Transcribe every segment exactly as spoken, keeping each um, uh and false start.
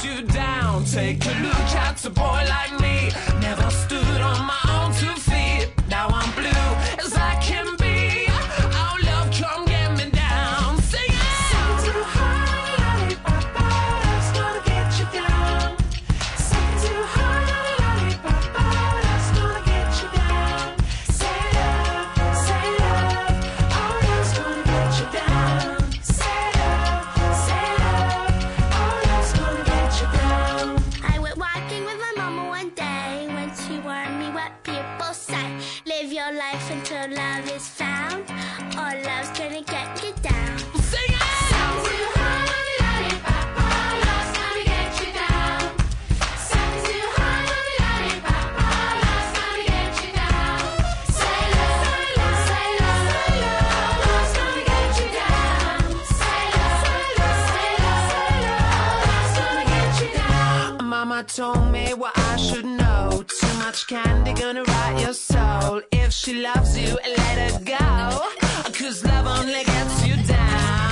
lets you down. Take a look at a boy like me. Never stood on my own two feet. Now I'm blue as I can be. Oh, love, come get me down. Sing it. Something too hard, lollipop, that's gonna get you down. Something too hard, lollipop, that's gonna get you down. Say love, say love, oh, that's gonna get you down. Say love, say love, oh, that's gonna get you down. I went walking with my mama one day when she warned me what people say. Live your life until love is found, or love's gonna get you down. Sing it! Something too hard, lollipop, love's gonna get you down. Something too hard, lollipop, love's gonna get you down. Say love, say love, say love, love's gonna get you down. Say love, say love, say love, love's gonna get you down. Mama told me what I should know. Too much candy gonna rot your soul. If she loves you, let her go. Cause love only gets you down.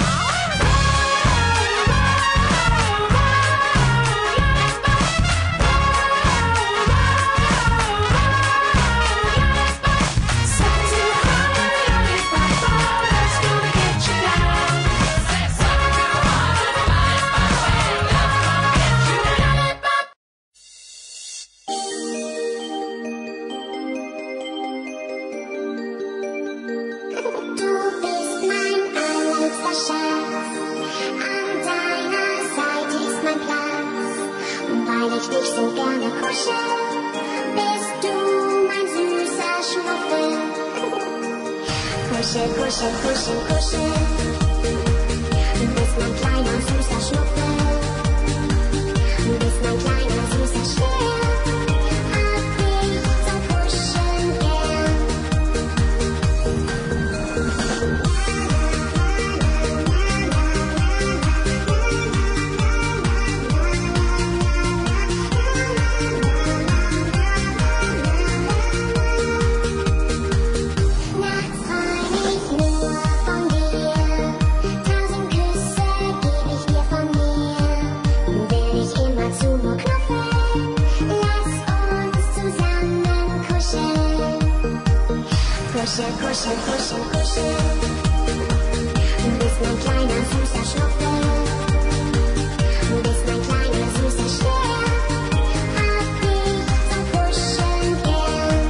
Something too hard, lollipop, love's gonna get you down. Something too hard, lollipop, love's gonna get you down. Du bist mein allerliebster Schatz, an deiner Seite ist mein Platz. Und weil ich dich so gerne kuschel, bist du mein süßer Schnuffel. Kuschel, kuschel, kuschel, kuschel, du bist mein kleiner süßer Schnuffel. Du bist mein kleiner süßer Stern, hab dich zum Kuscheln gern. Nachts träum ich nur von dir, tausend Küsse geb ich dir von mir. Will dich immerzu nur knuffeln, lass uns zusammen kuscheln. Kuschel, kuschel, kuschel, kuschel, du bist mein kleiner süßer Schnuffel. Du bist mein kleiner süßer Stern, hab dich zum Kuscheln gern.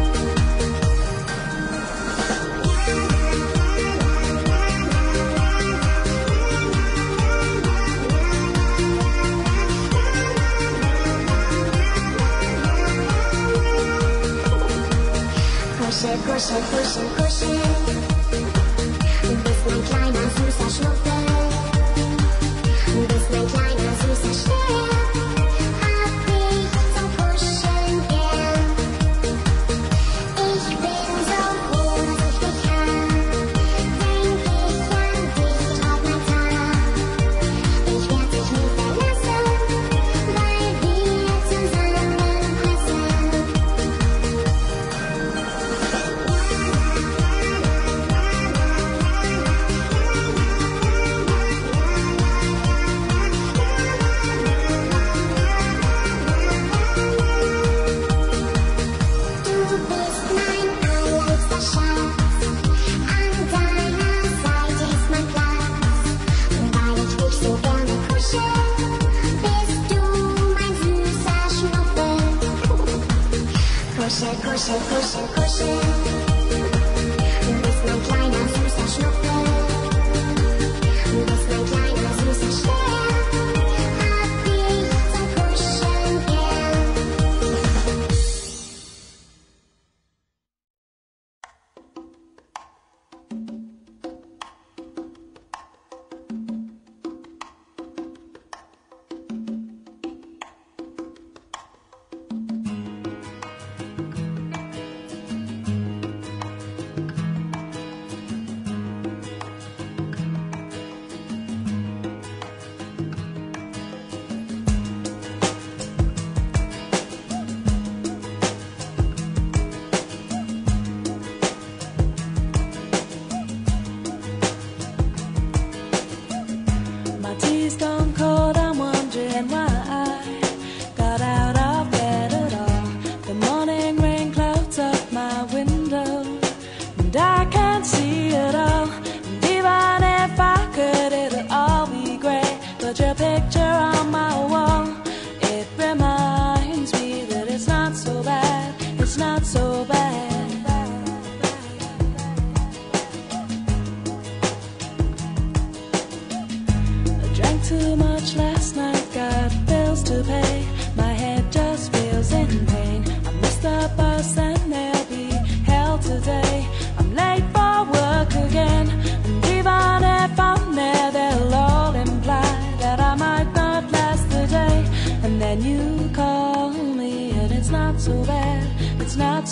Kuschel, kuschel, kuschel, kuschel, du bist mein kleiner süßer Schnuffel. Du bist mein kleiner süßer Stern, hab dich zum Kuscheln gern. Ich bin so froh, dass ich dich hab, denk ich an dich Tag mein Tag. Ich werd dich nie verlassen, weil wir zusammenpassen. Du bist mein allerliebster Schatz, an deiner Seite ist mein Platz. Und weil ich dich so gerne kuschel, bist du mein süßer Schnuffel. Kuschel, kuschel, kuschel, kuschel, du bist mein kleiner süßer Schnuffel. Du bist mein kleiner süßer Stern, hab dich zum Kuscheln gern.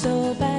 so bad.